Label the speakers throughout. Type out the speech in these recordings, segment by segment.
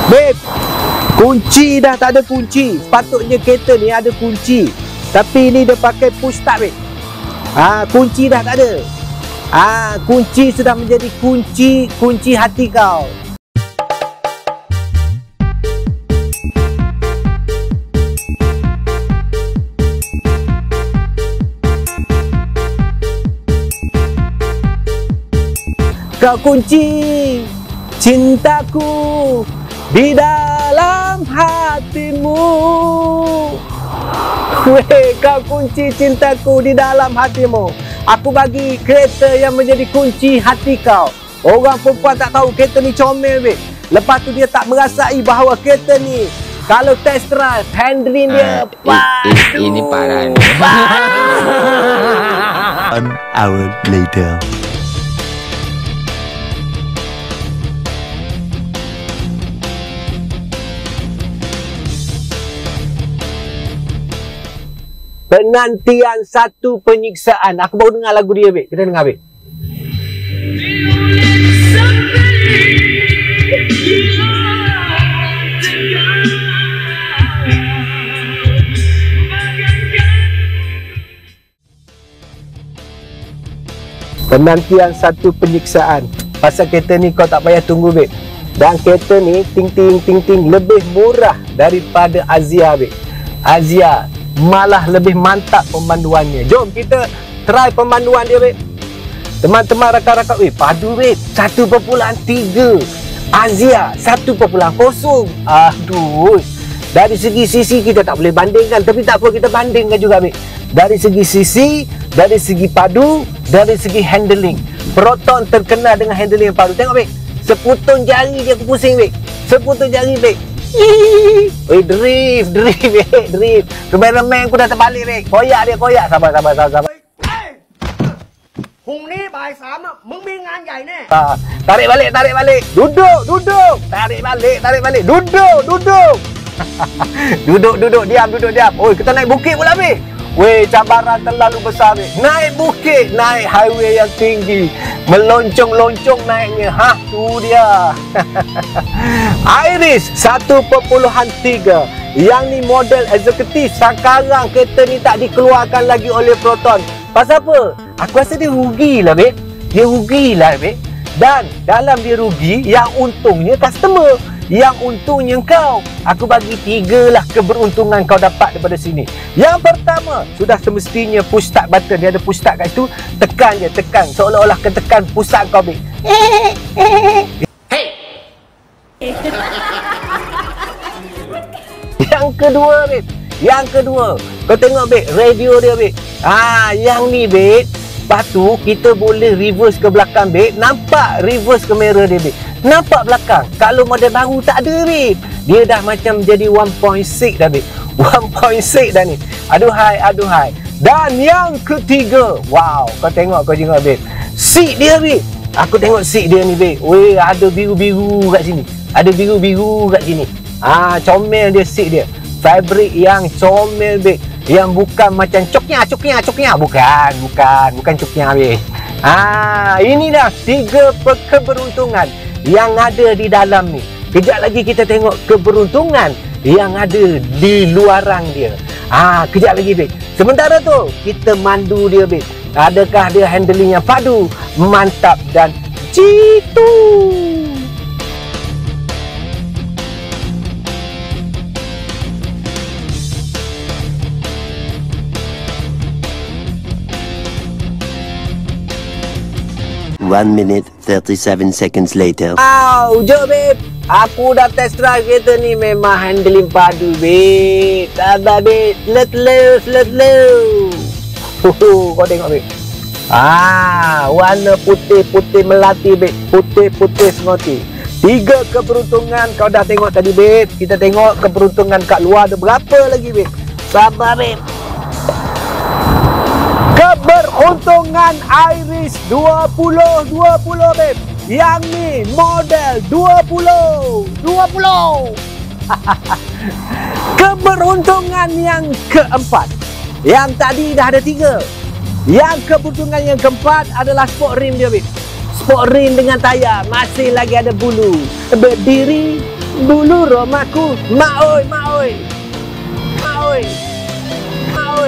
Speaker 1: Babe, kunci dah tak ada kunci. Sepatutnya kereta ni ada kunci, tapi ni dia pakai push start, babe. Kunci dah tak ada. Kunci sudah menjadi kunci hati kau. Kau kunci cintaku di dalam hatimu. Weh, kau kunci cintaku di dalam hatimu. Aku bagi kereta yang menjadi kunci hati kau. Orang perempuan tak tahu kereta ni comel, weh. Lepas tu dia tak merasai bahawa kereta ni kalau test drive, handling dia
Speaker 2: ini parah ni.
Speaker 3: 1 hour later.
Speaker 1: Penantian satu penyiksaan. Aku baru dengar lagu dia, babe. Kita dengar, babe. Penantian satu penyiksaan. Pasal kereta ni kau tak payah tunggu, babe. Dan kereta ni ting ting lebih murah daripada Azia, babe. Azia malah lebih mantap pemanduannya. Jom kita try pemanduan dia, babe. Teman-teman, rakan-rakan, padu, babe. 1.3 Azia 1.0. Aduh, dari segi sisi kita tak boleh bandingkan, tapi tak apa, kita bandingkan juga, babe. Dari segi sisi, dari segi padu, dari segi handling. Proton terkenal dengan handling yang padu. Tengok, babe, seputong jari dia aku pusing, babe. Seputong jari, babe. Drift. Remeh-remeh aku dah terbalik, babe. Koyak dia, koyak. Sabar.
Speaker 4: Hùng ni bài 3 á,มึงมีงานใหญ่แน่.
Speaker 1: Tarik balik. Duduk. Tarik balik. Duduk. Diam. Oi, kita naik bukit pula, babe. Weh, cabaran terlalu besar, babe. Naik bukit, naik highway yang tinggi. Meloncong naiknya. Tu dia. Iris 1.3. Yang ni model eksekutif. Sekarang kereta ni tak dikeluarkan lagi oleh Proton. Pasal apa? Aku rasa dia rugilah, babe. Babe. Dan dalam dia rugi, yang untungnya customer, yang untungnya kau. Aku bagi 3 lah keberuntungan kau dapat daripada sini. Yang pertama, sudah semestinya push start button. Dia ada push start kat situ. Tekan je. Seolah-olah ketekan pusat kau, babe.
Speaker 4: Hey.
Speaker 1: Yang kedua, kau tengok, babe, radio dia, babe. Yang ni, babe. Lepas tu, kita boleh reverse ke belakang, babe. Nampak reverse kamera dia, babe. Nampak belakang. Kalau model baru tak ada, babe. Dia dah macam jadi 1.6 dah, babe. 1.6 dah ni. Aduhai. Dan yang ketiga, wow, kau tengok, babe. Seat dia, babe. Aku tengok seat dia ni, babe. Weh, ada biru-biru kat sini. Comel dia seat dia. Fabric yang comel, babe. Yang bukan macam coknya. Bukan coknya, babe. Inilah 3 keberuntungan yang ada di dalam ni. Kejap lagi kita tengok keberuntungan yang ada di luaran dia. Kejap lagi, babe. Sementara tu, kita mandu dia, babe. Adakah dia handling yang padu, mantap dan jitu?
Speaker 3: One minute 37 seconds later.
Speaker 1: Jom, babe. Aku dah test drive kereta ni, memang handling padu, babe. Sabar, babe. Slow. Kau tengok, babe. Warna putih melati, babe. Putih semoti. 3 keberuntungan kau dah tengok tadi, babe. Kita tengok keberuntungan kat luar ada berapa lagi, babe. Sabar, babe. Keberuntungan Iris 20, babe. Yang ni model 20. Keberuntungan yang keempat. Yang tadi dah ada 3. Yang keberuntungan yang keempat adalah sport rim dia, babe. Sport rim dengan tayar. Masih lagi ada bulu. Berdiri bulu romaku, mak oi, mak oi, mak oi, mak oi.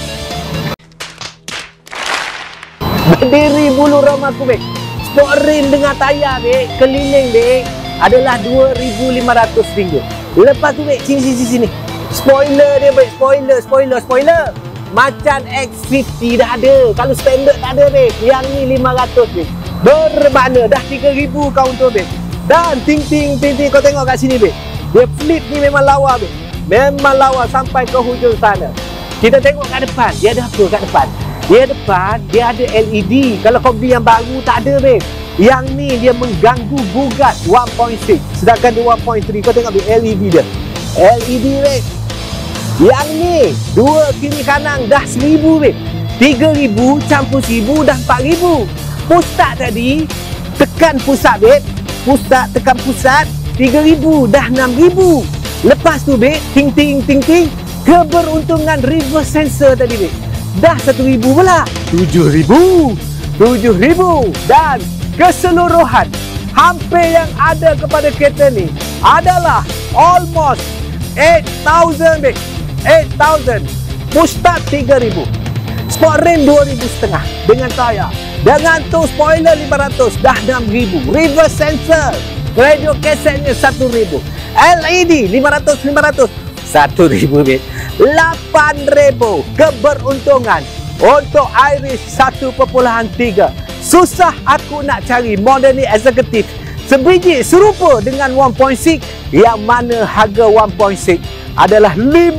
Speaker 1: Berdiri bulu romaku, bek. Sport rim dengan tayar, bek, keliling, bek, adalah RM2,500. Lepas tu, bek, sini. Spoiler dia, bek, spoiler. Macam X50 dah ada. Kalau standard tak ada, bek. Yang ni 500, bek. Bermakna dah 3,000 kau untuk, bek. Dan ting, kau tengok kat sini, bek. Dia flip ni memang lawa, bek. Memang lawa sampai ke hujung sana. Kita tengok kat depan. Dia ada apa kat depan? Dia depan, dia ada LED. Kalau kau beli yang baru, tak ada, bek. Yang ni dia mengganggu gugat 1.6. Sedangkan dia 1.3. Kau tengok, bek, LED dia. LED, bek. Yang ni, dua kiri kanan dah 1,000, bek. 3,000 campur 1,000 dah 4,000. Pusat tadi, tekan pusat, bek. Pusat, tekan pusat, 3,000 dah 6,000. Lepas tu, bek, ting. Keberuntungan reverse sensor tadi, bek. Dah 1,000 pula. 7,000. Dan keseluruhan hampir yang ada kepada kereta ni adalah almost 8,000, bek. 8,000. Pusat 3,000. Sport rim 2,500 dengan tayar. Dengan tu spoiler 500 dah 6,000. Reverse sensor, radio kasetnya 1,000. LED 500 1,000, bek. 8,000 keberuntungan untuk Iris 1.3. Susah aku nak cari model ni eksekutif sebiji serupa dengan 1.6 yang mana harga 1.6 adalah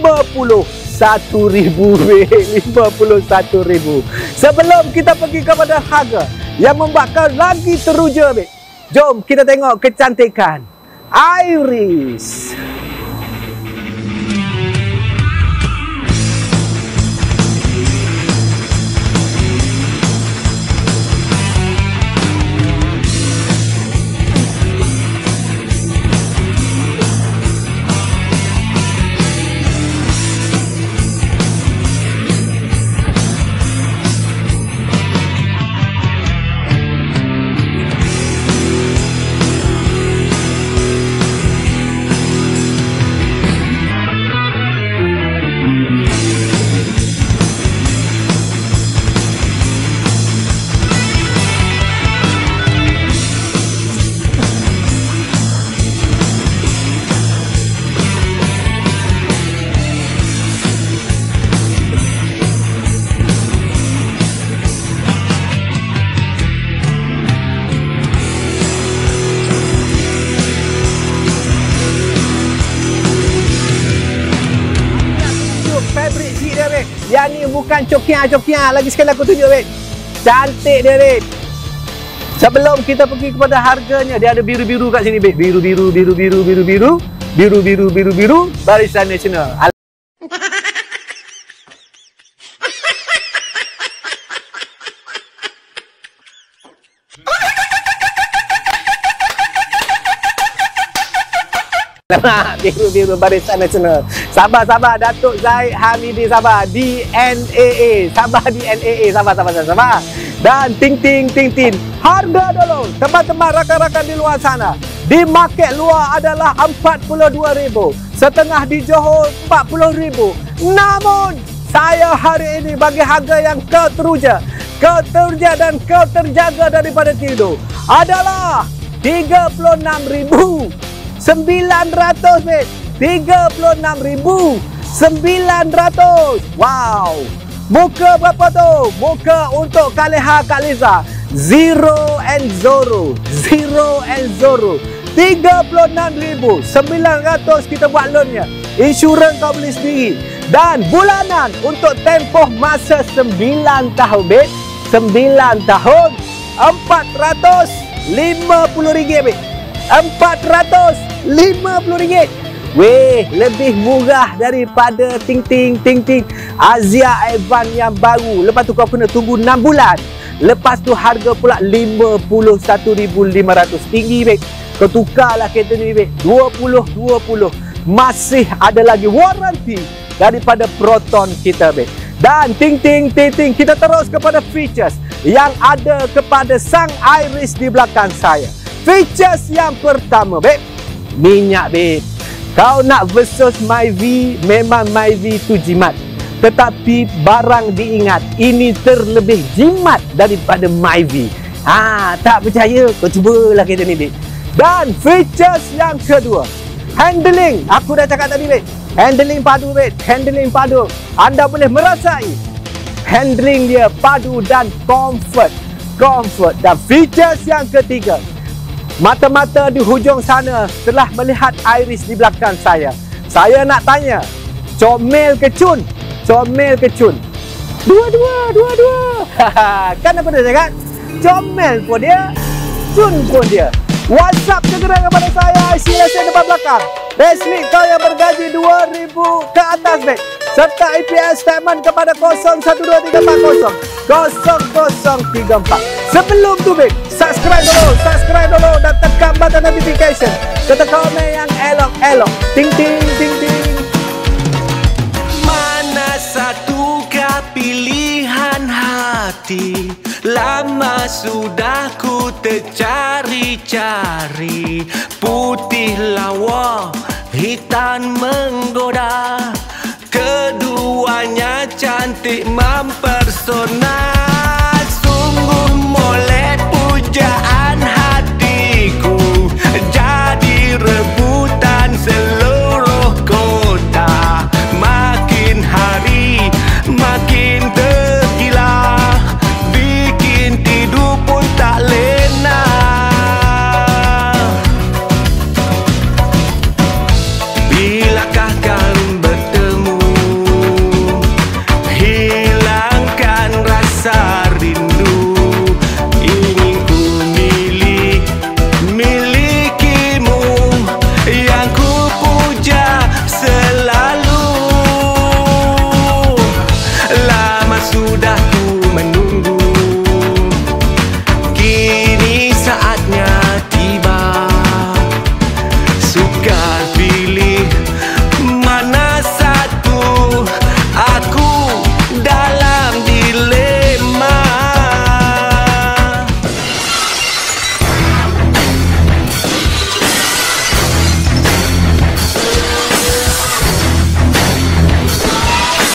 Speaker 1: 51,000, bek. 51,000. Sebelum kita pergi kepada harga yang membuat kau lagi teruja, bek, jom kita tengok kecantikan Iris. Yang ni bukan cokiang. Lagi sekali aku tunjuk, bek. Cantik dia, bek. Sebelum kita pergi kepada harganya, dia ada biru-biru kat sini, bek. Biru. Barisan Nasional. Biru Barisan Nasional. Sabar Datuk Zaid Hamidi, sabar. DNAA. Sabar DNAA. Sabar. Dan ting. Harga dulu teman-teman rakan-rakan di luar sana. Di market luar adalah 42,000. Setengah di Johor 40,000. Namun saya hari ini bagi harga yang keteruja dan terjaga daripada tidur adalah 36,900, bek. 36,900. Wow. Muka berapa tu? Muka untuk Kaleha Kak Liza. 0 and Zoro. 36,900 kita buat loannya. Insurans kau beli sendiri. Dan bulanan untuk tempoh masa 9 tahun, bek. 9 tahun. RM450, bek. RM450. Weh, lebih murah daripada ting Azia Advance yang baru. Lepas tu kau kena tunggu 6 bulan. Lepas tu harga pula 51,500. Tinggi, bek. Kau tukarlah kereta ni, bek. 2020. Masih ada lagi waranti daripada Proton kita, bek. Dan ting kita terus kepada features yang ada kepada sang Iris di belakang saya. Features yang pertama, bek. minyak, babe. Kau nak versus Myvi, memang Myvi tu jimat. Tetapi barang diingat, ini terlebih jimat daripada Myvi. Tak percaya? Kau cubalah kereta ni, babe. Dan features yang kedua, handling. Aku dah cakap tadi, babe. Handling padu, babe. Handling padu. Anda boleh merasai handling dia padu dan comfort. Dan features yang ketiga, mata-mata di hujung sana telah melihat iris di belakang saya. Saya nak tanya, comel ke cun? Comel ke cun? Dua-dua. Kan apa dia cakap? Comel pun dia, cun pun dia. WhatsApp segera kepada saya, IC lesen depan belakang. Resmi kau yang bergaji 2,000 ke atas, babe. Serta EPS statement kepada 012340 0034. Sebelum tu, babe, subscribe dulu dan tekan button notification. Serta komen yang elok-elok. Ting ting ting ting.
Speaker 5: Mana satukah pilihan hati? Lama sudah ku tercari-cari. Putih lawa, hitam menggoda. Keduanya cantik mempersona.